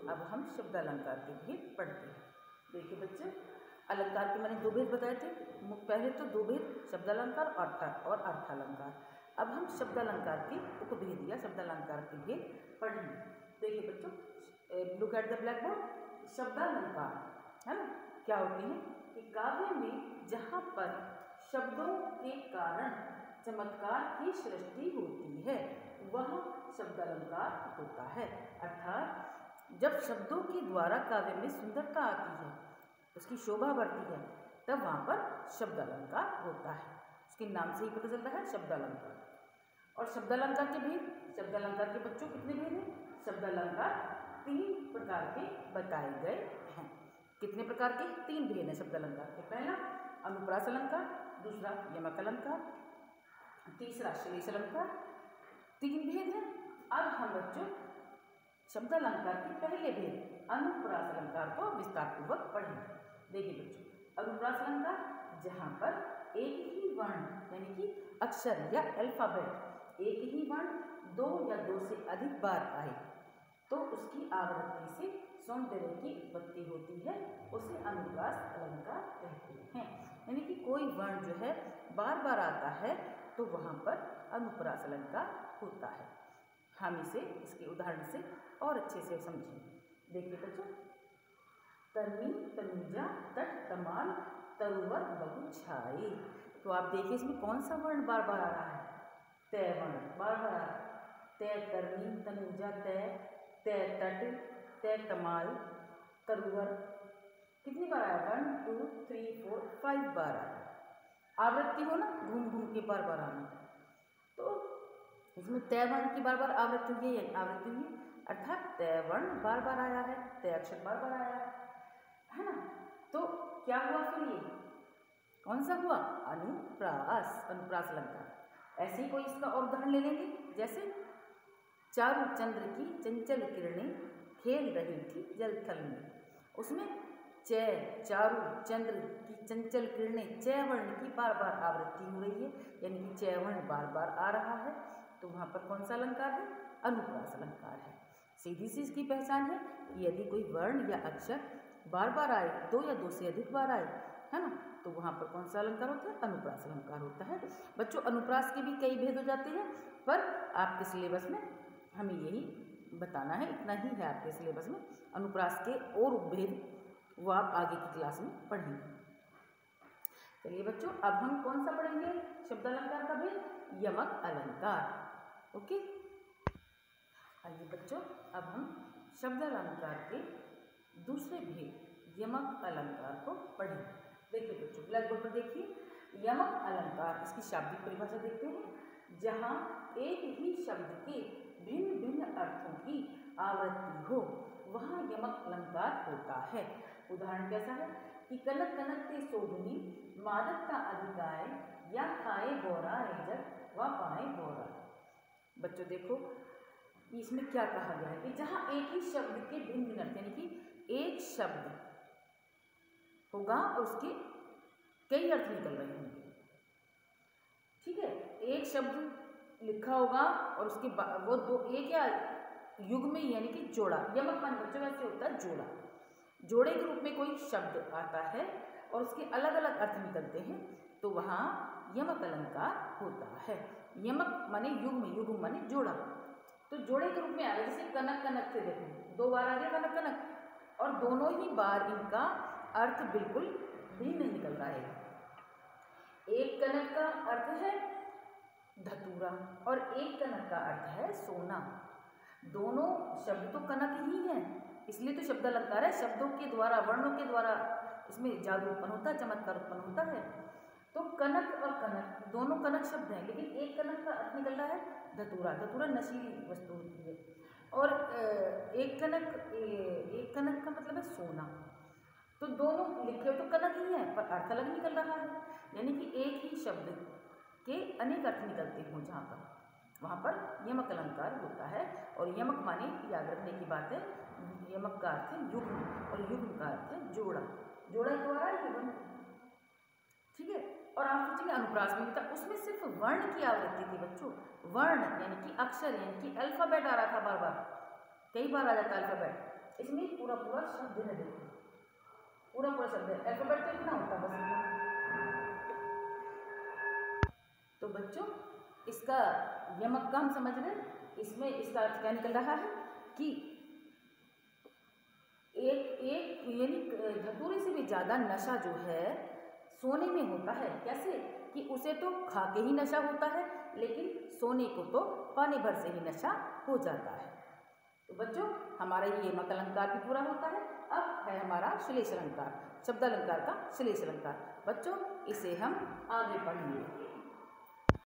अब हम शब्द अलंकार के भेद पढ़ते हैं। देखिए बच्चे, अलंकार के मैंने 2 भेद बताए थे। पहले तो 2 भेद, शब्द अलंकार और अर्थालंकार। अब हम शब्द अलंकार के उपभेद या शब्द अलंकार के भेद पढ़ेंगे। देखिए बच्चों, look at the blackboard. शब्द अलंकार है ना, क्या होती है कि काव्य में जहाँ पर शब्दों के कारण चमत्कार की सृष्टि होती है वह शब्द अलंकार होता है। अर्थात जब शब्दों के द्वारा काव्य में सुंदरता आती है, उसकी शोभा बढ़ती है, तब वहाँ पर शब्द अलंकार होता है। उसके नाम से ही पता चलता है शब्द अलंकार। और शब्द अलंकार के भेद, शब्द अलंकार के बच्चों कितने भेद हैं? शब्द अलंकार 3 प्रकार के बताए गए हैं। कितने प्रकार के? 3 भेद हैं शब्द अलंकार के। पहला अनुप्रास अलंकार, दूसरा यमक अलंकार, तीसरा श्लेष अलंकार। 3 भेद हैं। अब हम बच्चों शब्द अलंकार के पहले भेद अनुप्रास अलंकार को विस्तार पूर्वक पढ़ेंगे। देखिए बच्चों, अनुप्रास अलंकार जहाँ पर एक ही वर्ण यानी कि अक्षर या अल्फाबेट एक ही वर्ण 2 या 2 से अधिक बार आए तो उसकी आवृत्ति से सौंदर्य की उत्पत्ति होती है, उसे अनुप्रास अलंकार कहते हैं। यानी कि कोई वर्ण जो है बार बार आता है तो वहाँ पर अनुप्रास अलंकार होता है। हम इसे इसके उदाहरण से और अच्छे से समझेंगे। देखिए बच्चों, तरमी, तनुजा, तट, तमाल, तरुवर, बहु छाए। तो आप देखिए इसमें कौन सा वर्ण बार बार आ रहा है? तय वर्ण बार बार आ रहा है। तय तरमी, तनुजा, तय, तय तट, तय तमाल, तरुवर। कितनी बार आया? 1 2 3 4 5 बार आया। आवृत्ति हो ना, घूम घूम के बार बार आना। तो इसमें तय वर्ण की बार बार आवृत्ति हुई है, अर्थात तय वर्ण बार बार आया है, तय अक्षर बार बार आया है ना। तो क्या हुआ फिर? ये कौन सा हुआ? अनुप्रास, अनुप्रास अलंकार। ऐसे ही कोई इसका और उदाहरण ले लेंगे। जैसे चारु चंद्र की चंचल किरणें खेल रही थी जल थल में। उसमें चय, चारु चंद्र की चंचल किरणें, चय वर्ण की बार बार आवृत्ति हो रही है, यानी कि चय वर्ण बार बार आ रहा है। तो वहाँ पर कौन सा अलंकार है? अनुप्रास अलंकार है। सीधी सी इसकी पहचान है कि यदि कोई वर्ण या अक्षर बार बार आए, 2 या 2 से अधिक बार आए, है ना, तो वहाँ पर कौन सा अलंकार होता है? अनुप्रास अलंकार होता है। बच्चों, अनुप्रास के भी कई भेद हो जाते हैं, पर आपके सिलेबस में हमें यही बताना है, इतना ही है आपके सिलेबस में। अनुप्रास के और उपभेद वो आप आगे की क्लास में पढ़ेंगे। चलिए बच्चों, अब हम कौन सा पढ़ेंगे शब्द अलंकार का भेद? यमक अलंकार। ओके, आइए बच्चों, अब हम शब्द अलंकार के दूसरे भेद यमक अलंकार को पढ़ेंगे। देखिए बच्चों, ब्लैक बोर्ड पर देखिए, यमक अलंकार, इसकी शाब्दिक परिभाषा देखते हैं। जहाँ एक ही शब्द के भिन्न भिन्न अर्थों की आवृत्ति हो वहाँ यमक अलंकार होता है। उदाहरण कैसा है कि कनक कनक के शोभनी, मादक का अधिकाय, या खाए बोरा रेजक व पाए बोरा। बच्चों देखो, इसमें क्या कहा गया है कि जहाँ एक ही शब्द के भिन्न भिन्न अर्थ, यानी कि एक शब्द होगा और उसके कई अर्थ निकल रहे होंगे। ठीक है, एक शब्द लिखा होगा और उसके वो 2 एक या युग्म में, यानी कि जोड़ा। यमक मान बच्चों वैसे होता है जोड़ा। जोड़े के रूप में कोई शब्द आता है और उसके अलग अलग अर्थ निकलते हैं, तो वहाँ यमक अलंकार होता है। यमक माने युग्म, युग्म माने जोड़ा। तो जोड़े के रूप में आ गया। जैसे कनक कनक से देखो, 2 बार आ गया कनक कनक, और दोनों ही बार इनका अर्थ बिल्कुल भी नहीं निकल रहा है। एक कनक का अर्थ है धतूरा और एक कनक का अर्थ है सोना। दोनों शब्द तो कनक ही है, इसलिए तो शब्द अलंकार है। शब्दों के द्वारा, वर्णों के द्वारा इसमें जादू उत्पन्न होता है, चमत्कार उत्पन्न होता है। तो कनक और कनक दोनों कनक शब्द हैं, लेकिन एक कनक का अर्थ निकल रहा है धतूरा। धतूरा नशीली वस्तु होती है। और एक कनक का मतलब है सोना। तो दोनों लिखे हो तो कनक ही है, पर अर्थ अलग निकल रहा है। यानी कि एक ही शब्द के अनेक अर्थ निकलते हों जहाँ पर, वहाँ पर यमक अलंकार होता है। और यमक माने, याद रखने की बात है, यमक का अर्थ है युग्म और युग्म का अर्थ है जोड़ा। जोड़ा द्वारा युग्म। ठीक है, और आप सोचेंगे अनुप्रास में था, उसमें सिर्फ वर्ण की आवृत्ति थी बच्चों। वर्ण यानी कि अक्षर, यानी कि अल्फाबेट आ रहा था बार बार, कई बार आ जाता है अल्फाबेट। इसमें पूरा पूरा शब्द है, देखो पूरा पूरा शब्द है, अल्फाबेट तो इतना होता है बस। तो बच्चों इसका यमक का हम समझ रहे, इसमें इसका अर्थ क्या निकल रहा है कि एक यानी धतूरे से भी ज़्यादा नशा जो है सोने में होता है। कैसे कि उसे तो खा के ही नशा होता है, लेकिन सोने को तो पानी भर से ही नशा हो जाता है। तो बच्चों हमारा ये यमक अलंकार भी पूरा होता है। अब है हमारा श्लेष अलंकार, शब्दालंकार का श्लेष अलंकार। बच्चों इसे हम आगे पढ़ेंगे।